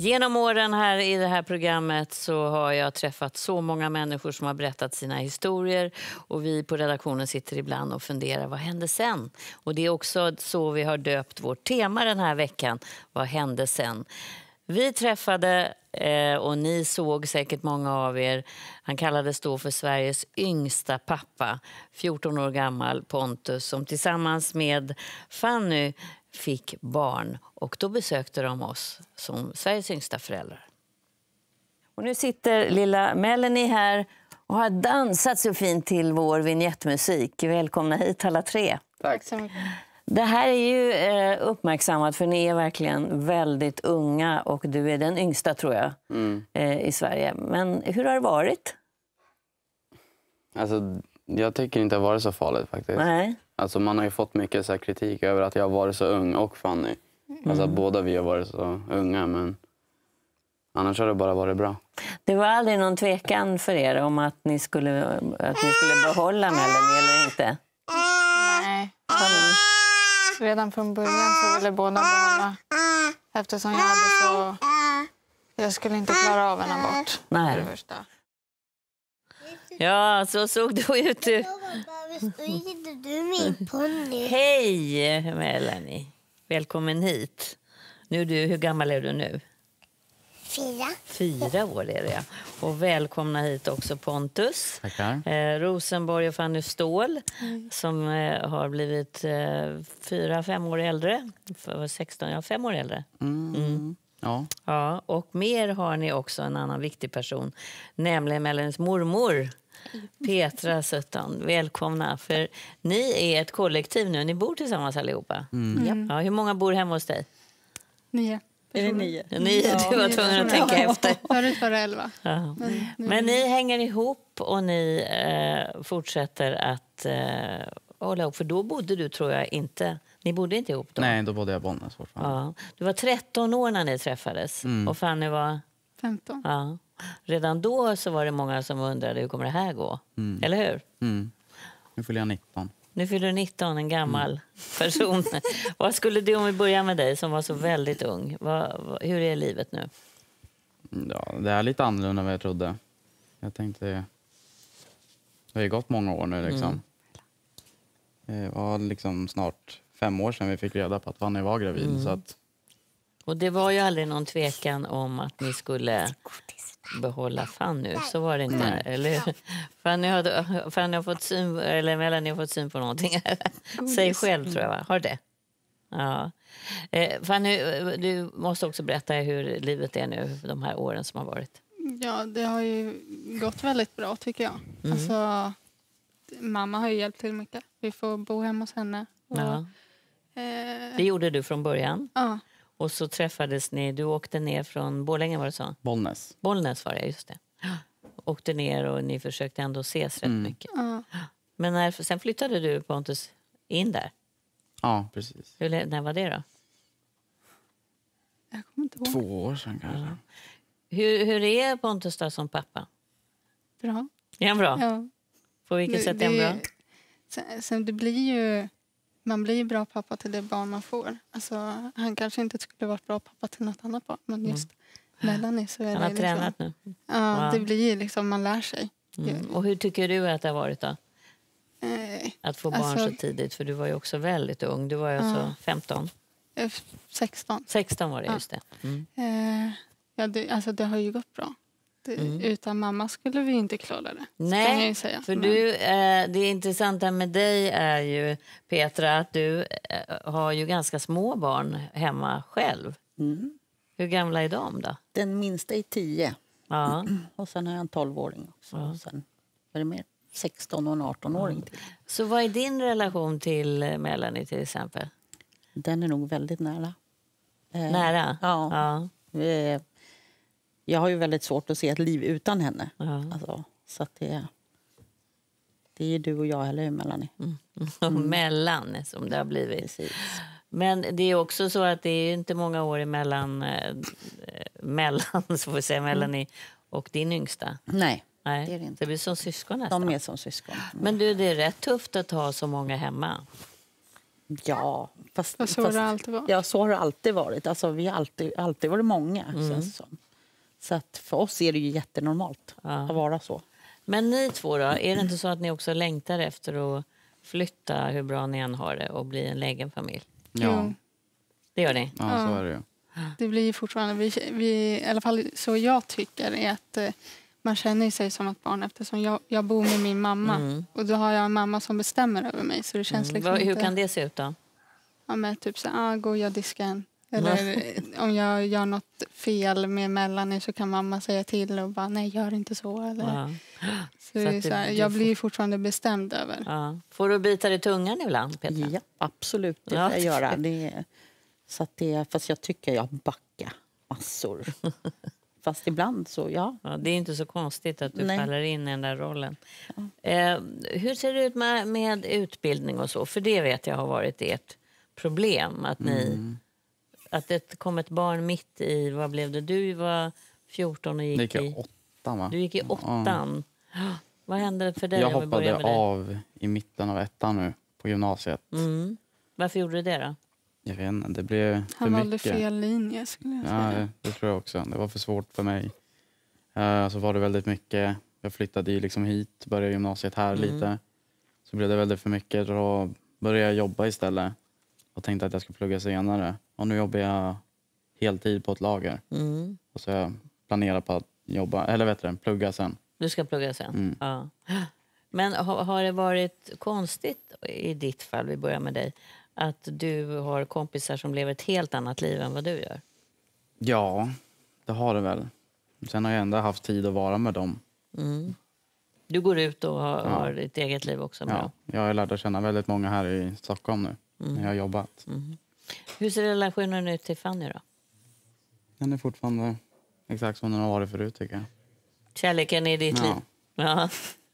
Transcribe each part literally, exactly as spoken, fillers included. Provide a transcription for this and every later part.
Genom åren här i det här programmet så har jag träffat så många människor som har berättat sina historier. Och vi på redaktionen sitter ibland och funderar, vad hände sen? Och det är också så vi har döpt vårt tema den här veckan. Vad hände sen? Vi träffade, eh, och ni såg säkert många av er, han kallades då för Sveriges yngsta pappa, fjorton år gammal Pontus, som tillsammans med Fanny fick barn. Och då besökte de oss som Sveriges yngsta föräldrar. Och nu sitter lilla Melanie här och har dansat så fint till vår vignettmusik. Välkomna hit alla tre. Tack så mycket. Det här är ju eh, uppmärksammat för ni är verkligen väldigt unga och du är den yngsta tror jag mm. eh, i Sverige. Men hur har det varit? Alltså, jag tycker inte det har varit så farligt faktiskt. Nej. Alltså, man har ju fått mycket så här kritik över att jag har varit så ung och Fanny. Mm. Alltså båda vi har varit så unga, men annars har det bara varit bra. Det var aldrig någon tvekan för er om att ni skulle, att ni skulle behålla Melanie eller inte? Nej. Mm. Redan från början så ville båda behålla. Eftersom jag hade så... Jag skulle inte klara av en abort. Nej. För det första. Ja, så såg du ut. Du. Hej, Melanie. Välkommen hit. Nu du, hur gammal är du nu? Fyra. Fyra år är det, ja. Och välkomna hit också Pontus. Tackar. Eh, Rosenborg och Fanny Ståhl mm. som eh, har blivit eh, fyra, fem år äldre. För sexton, ja, fem år äldre. Mm. Mm. Ja. Ja. Och mer har ni också en annan viktig person, nämligen Melanies mormor. Petra Sutton, välkomna. För ni är ett kollektiv nu, ni bor tillsammans allihopa. Mm. Ja, hur många bor hemma hos dig? Nio. Är det nio? Nio, ja, du var tvungen att tänka ja. efter. Förut var det elva. Ja. Men, Men ni hänger ihop och ni eh, fortsätter att eh, hålla ihop. För då bodde du, tror jag, inte... Ni bodde inte ihop då? Nej, då bodde jag i Bollnäs fortfarande. Ja. Du var tretton år när ni träffades. Mm. Och Fanny var... femton. Ja. Redan då så var det många som undrade hur kommer det här gå? Mm. Eller hur? Mm. Nu fyller jag nitton. Nu fyller du nitton, en gammal mm. person. Vad skulle du, om vi börjar med dig som var så väldigt ung, vad, vad, hur är livet nu? Ja, det är lite annorlunda än vad jag trodde. Jag tänkte, det har ju gått många år nu liksom. Mm. Det var liksom snart fem år sedan vi fick reda på att Fanny var gravid. Mm. Så att... Och det var ju aldrig någon tvekan om att ni skulle behålla Fanny, så var det inte, mm. eller Fanny har, Fanny har fått syn, eller Melanie har fått syn på någonting. Säg själv tror jag, va? Har det? Ja. Eh, Fanny, du måste också berätta hur livet är nu de här åren som har varit. Ja, det har ju gått väldigt bra tycker jag. Mm. Alltså, mamma har ju hjälpt till mycket. Vi får bo hemma hos henne. Och, ja. eh, det gjorde du från början? Ja. Och så träffades ni, du åkte ner från Borlänge, var det så? Bollnäs. Bollnäs var det, just det. Åkte ner och ni försökte ändå ses rätt mm. mycket. Ja. Men när, sen flyttade du Pontus in där? Ja, precis. Hur, när var det då? Jag kommer inte ihåg. Två år sedan kanske. Ja. Hur, hur är Pontus då som pappa? Bra. Är han bra? Ja. På vilket det, sätt är han bra? Sen, sen det blir ju... Man blir ju bra pappa till det barn man får. Alltså, han kanske inte skulle varit bra pappa till något annat barn. Men just mm. Melanie så är han det har liksom, tränat nu. Ja, wow. Det blir ju liksom, man lär sig. Mm. Och hur tycker du att det har varit då? Eh, att få barn alltså, så tidigt, för du var ju också väldigt ung. Du var ju alltså ja. femton. sexton. sexton var det, ja. just det. Mm. Eh, ja, det, alltså det har ju gått bra. Det, mm. Utan mamma skulle vi inte klara det. Nej, jag ju säga. för Men... du, eh, det intressanta med dig är ju, Petra, att du eh, har ju ganska små barn hemma själv. Mm. Hur gamla är de då? Den minsta är tio. Ja. Och sen har jag en tolvåring också. Ja. Och sen är det mer sexton och en arton-åring till. Så vad är din relation till Melanie till exempel? Den är nog väldigt nära. Nära? Ja. ja. Eh, Jag har ju väldigt svårt att se ett liv utan henne. Uh-huh. Alltså, så att det, det är du och jag, eller hur, Melanie? Mm. Mm. Mellan, som det har blivit. Precis. Men det är också så att det är inte många år emellan, äh, mellan, så får vi säga, Melanie mm. och din yngsta. Nej, Nej, det är det inte. Det blir som syskon nästan. De är som syskon. Men du, det är rätt tufft att ha så många hemma. Ja, fast, Och så har det alltid varit. Ja, så har det alltid varit. Alltså, vi har alltid, alltid varit många. Mm. Känns det som. Så att för oss är det ju jättenormalt Ja. att vara så. Men ni två då, är det inte så att ni också längtar efter att flytta, hur bra ni än har det, och bli en egen familj? Ja, Jo. Det gör ni? ja, så är det ju. Det blir fortfarande, vi, vi, i alla fall så jag tycker är att eh, man känner sig som ett barn eftersom jag, jag bor med min mamma. Mm. Och då har jag en mamma som bestämmer över mig. Så det känns Mm. liksom Vad, hur inte, kan det se ut då? ja, men typ så ah, gå och gör disken. Eller om jag gör något fel med Melanie så kan mamma säga till och bara nej, gör inte så. Eller, Ja. så det Så är att så här, det- jag du blir fortfarande bestämd över. Ja. Får du bita dig i tungan ibland, Petra? Ja, absolut. Det Ja. får jag göra. Det är, så att det, fast jag tycker jag backar massor. Fast ibland så, ja. Ja, det är inte så konstigt att du Nej. faller in i den där rollen. Eh, hur ser det ut med, med utbildning och så? För det vet jag har varit ert problem. Att, ni, Mm. att det kom ett barn mitt i, vad blev det? Du var fjorton och Det gick, gick i... i åttan, va? Du gick i åttan. Vad hände för dig? Jag om vi börjar hoppade med dig? av i mitten av ettan nu på gymnasiet. Mm. Varför gjorde du det då? Jag vet inte, det blev för Han valde mycket. fel linje skulle jag Ja, säga. det, det tror jag också. Det var för svårt för mig. Uh, så var det väldigt mycket. Jag flyttade ju liksom hit, började gymnasiet här Mm. lite. Så blev det väldigt för mycket. Då började jag jobba istället. Och tänkte att jag skulle plugga senare. Och nu jobbar jag heltid på ett lager. Mm. Och så jag planerar på att jobba, eller vet du, plugga sen. Du ska plugga sen? Mm. Ja. Men har, har det varit konstigt i ditt fall, vi börjar med dig, att du har kompisar som lever ett helt annat liv än vad du gör? Ja, det har det väl. Sen har jag ändå haft tid att vara med dem. Mm. Du går ut och har, Ja. har ditt eget liv också med Ja, dem. jag har lärt känna väldigt många här i Stockholm nu. Mm. När jag har jobbat. Mm. Hur ser relationen ut till Fanny då? Den är fortfarande exakt som den har varit förut, tycker jag. Kärleken i ditt Ja. liv? Ja.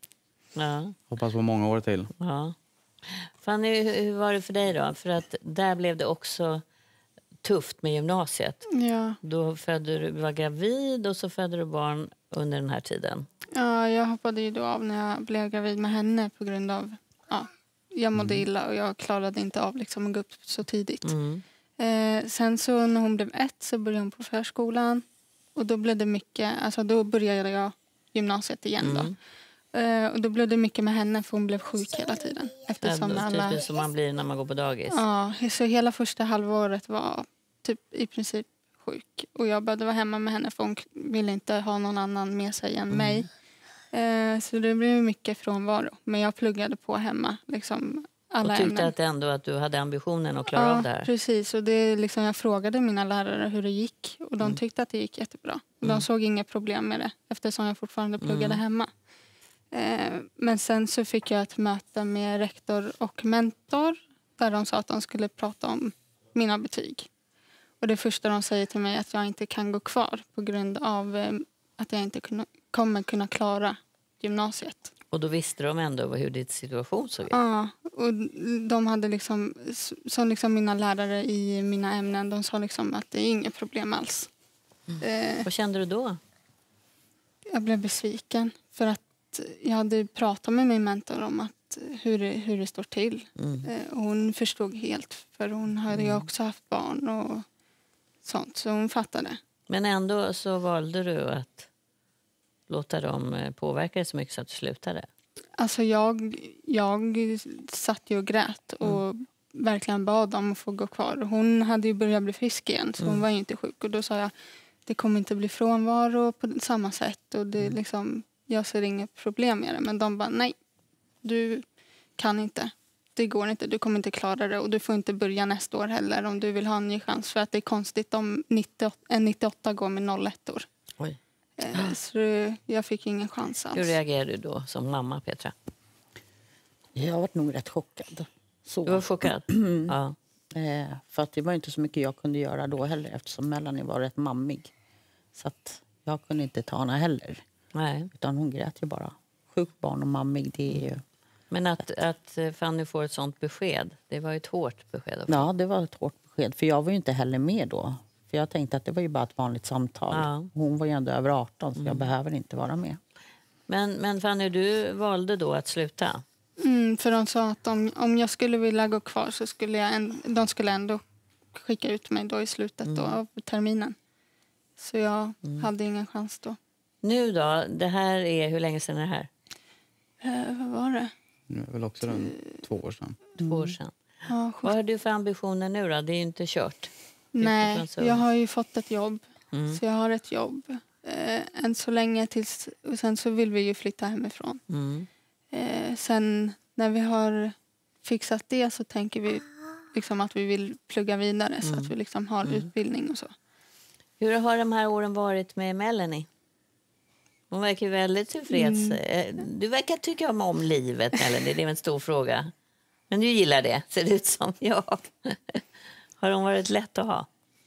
Ja. Hoppas på många år till. Ja. Fanny, hur, hur var det för dig då? För att där blev det också tufft med gymnasiet. Ja. Då födde du, var gravid och så födde du barn under den här tiden. Ja, jag hoppade ju då av när jag blev gravid med henne på grund av ja, jag mådde illa och jag klarade inte av liksom, att gå upp så tidigt. Mm. Eh, sen så när hon blev ett så började hon på förskolan och då blev det mycket, alltså då började jag gymnasiet igen då. Mm. Eh, och då blev det mycket med henne för hon blev sjuk hela tiden. Eftersom Ja, alla, typ som man blir när man går på dagis. ja, så hela första halvåret var typ i princip sjuk. Och jag behövde vara hemma med henne för hon ville inte ha någon annan med sig än mig. Eh, så det blev mycket frånvaro. Men jag pluggade på hemma. Liksom, alla Och tyckte ämnen. att ändå att du hade ambitionen att klara Ja, av det här. precis. Och det är liksom, jag frågade mina lärare hur det gick. Och de Mm. tyckte att det gick jättebra. Och Mm. de såg inga problem med det. Eftersom jag fortfarande pluggade Mm. hemma. Eh, men sen så fick jag ett möte med rektor och mentor. Där de sa att de skulle prata om mina betyg. Och det första de säger till mig är att jag inte kan gå kvar. På grund av eh, att jag inte kunna, kommer kunna klara gymnasiet. Och då visste de ändå hur ditt situation såg ut. Ja, och de hade liksom, som liksom mina lärare i mina ämnen, de sa liksom att det är inget problem alls. Eh, Vad kände du då? jag blev besviken för att jag hade pratat med min mentor om att hur det, hur det står till. Mm. Eh, och hon förstod helt, för hon hade ju också haft barn och sånt, så hon fattade. Men ändå så valde du att låta dem eh, påverka dig så mycket så att du slutade. Alltså jag, jag satt ju och grät och verkligen bad om att få gå kvar. Hon hade ju börjat bli frisk igen så hon Mm. var ju inte sjuk. Och då sa jag, det kommer inte bli frånvaro på samma sätt. Och det är liksom, jag ser inget problem med det. Men de bara, nej, du kan inte. Det går inte, du kommer inte klara det. Och du får inte börja nästa år heller om du vill ha en ny chans. För att det är konstigt om nittioåtta, en nittioåtta går med noll ett år. Oj. Eh, så jag fick ingen chans alls. Hur reagerade du då som mamma, Petra? Jag har varit nog rätt chockad. Så. Du var chockad? Ja. Eh, för att det var inte så mycket jag kunde göra då heller eftersom Melanie var rätt mammig. Så att jag kunde inte ta henne heller. Nej. Utan hon grät ju bara. Sjukt barn och mammig, det är ju... Men att, att eh, Fanny får ett sånt besked, det var ju ett hårt besked. Också. Ja, det var ett hårt besked. För jag var ju inte heller med då. För jag tänkte att det var ju bara ett vanligt samtal. Ja. Hon var ju ändå över arton så jag behöver inte vara med. Men, men Fanny, du valde då att sluta. Mm, för de sa att om, om jag skulle vilja gå kvar så skulle jag en, de skulle ändå skicka ut mig då i slutet då av terminen. Så jag Mm. hade ingen chans då. Nu då? Det här är, hur länge sedan är det här? Eh, vad var det? Det är väl också runt två år sedan. Två år sedan. Ja, Vad har du för ambitioner nu då? Det är ju inte kört. nej, Utanför så- jag har ju fått ett jobb. Mm. Så jag har ett jobb. Eh, än så länge tills... Och sen så vill vi ju flytta hemifrån. Mm. Eh, sen när vi har fixat det så tänker vi liksom att vi vill plugga vidare. Så att vi liksom har utbildning och så. Hur har de här åren varit med Melanie? Hon verkar väldigt tillfreds. Eh, Du verkar tycka om, om livet, Melanie. Det är en stor fråga. Men du gillar det, ser det ut som. Ja. Har hon varit lätt att ha?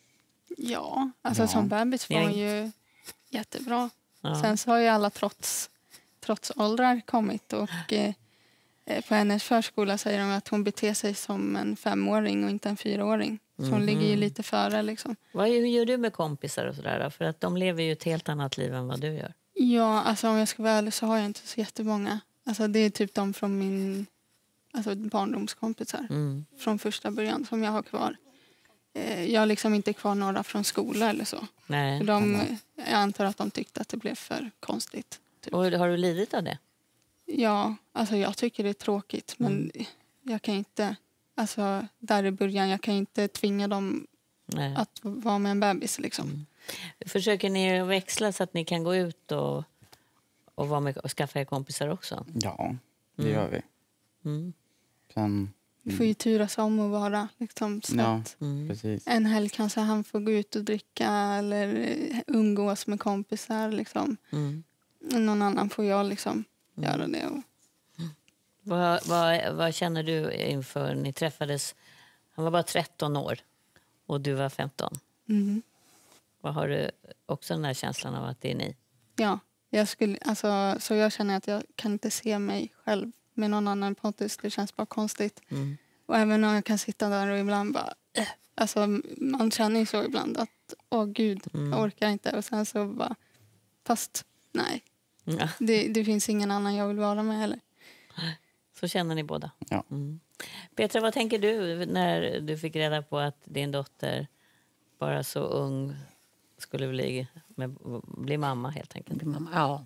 Ja, alltså Ja. som bebis var Ja. hon ju jättebra. Ja. Sen så har ju alla trots, trots åldrar kommit och eh, eh, på hennes förskola säger de att hon beter sig som en femåring och inte en fyraåring. Så hon ligger ju lite före liksom. Vad, hur gör du med kompisar och sådär då? För att de lever ju ett helt annat liv än vad du gör. Ja, alltså om jag ska vara ärlig så har jag inte så jättemånga. Alltså det är typ de från min alltså barndomskompisar Mm. från första början som jag har kvar. Eh, jag har liksom inte kvar några från skola eller så. Nej. För de, jag antar att de tyckte att det blev för konstigt. Typ. Och har du lidit av det? Ja, alltså jag tycker det är tråkigt men jag kan inte, alltså där i början, jag kan inte tvinga dem Nej. att vara med en bebis liksom. Försöker ni växla så att ni kan gå ut och, och, vara med, och skaffa er kompisar också? Ja, det gör vi. Mm. Sen, Vi får ju turas om att vara liksom så ja, att precis. en helg kanske han får gå ut och dricka eller eh, umgås med kompisar liksom. Mm. Någon annan får jag liksom göra det. Och, Vad, vad, vad känner du inför ni träffades? Han var bara tretton år och du var femton. mhm. Vad har du också den här känslan av att det är ni? Ja, jag skulle, alltså, så jag känner att jag kan inte se mig själv med någon annan Pontus. Det känns bara konstigt. Mm. Och även om jag kan sitta där och ibland bara... Äh, alltså man känner ju så ibland att åh gud, jag orkar inte. Och sen så bara... Fast nej, Ja, det, det finns ingen annan jag vill vara med heller. så känner ni båda. Ja. Mm. Petra, vad tänker du när du fick reda på att din dotter bara så ung skulle bli, med, bli mamma helt enkelt? Mamma, ja.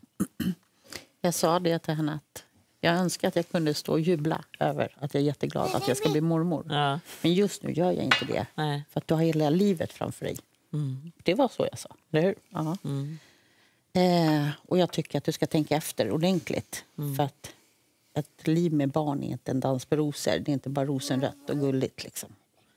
Jag sa det till henne att jag önskar att jag kunde stå och jubla över att jag är jätteglad att jag ska bli mormor. Ja, Men just nu gör jag inte det. nej. För att du har hela livet framför dig. Mm. Det var så jag sa, eller hur? Ja. Mm. Eh, och jag tycker att du ska tänka efter ordentligt. Mm. För att ett liv med barn är inte en dans på rosor. Det är inte bara rosenrött och gulligt liksom.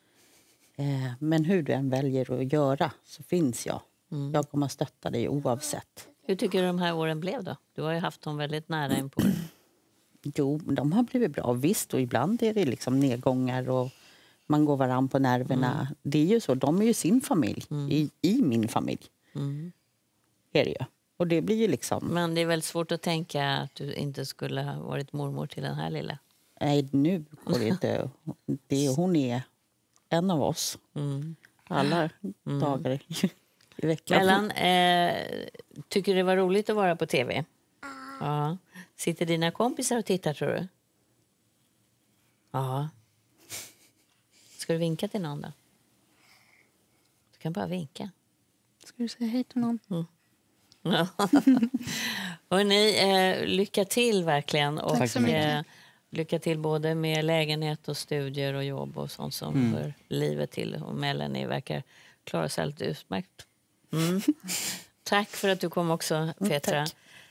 Eh, men hur du än väljer att göra så finns jag. Mm. Jag kommer att stötta dig oavsett. Hur tycker du de här åren blev då? Du har ju haft dem väldigt nära in på dig. Jo, de har blivit bra. Visst, och ibland är det liksom nedgångar och man går varann på nerverna. Mm. Det är ju så. De är ju sin familj i, i min familj. Mm. Är det ju. Och det blir ju liksom... Men det är väldigt svårt att tänka att du inte skulle ha varit mormor till den här lilla. Nej, nu går det inte. Det, hon är en av oss. Mm. Alla dagar i veckan. Mellan, eh, tycker du det var roligt att vara på tv? Ja. Sitter dina kompisar och tittar, tror du? Ja. Ska du vinka till någon då? Du kan bara vinka. Ska du säga hej till någon? Ja. Och ni, eh, lycka till verkligen. Och, Tack så mycket. Eh, lycka till både med lägenhet och studier och jobb och sånt som hör livet till. Och Melanie verkar klara sig alldeles utmärkt. Mm. Tack för att du kom också, Petra. tack.